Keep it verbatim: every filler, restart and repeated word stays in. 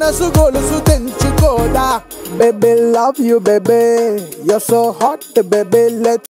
మనసు గొలుసు తెంచుకోదా. Baby love you baby, you're so hot baby, let's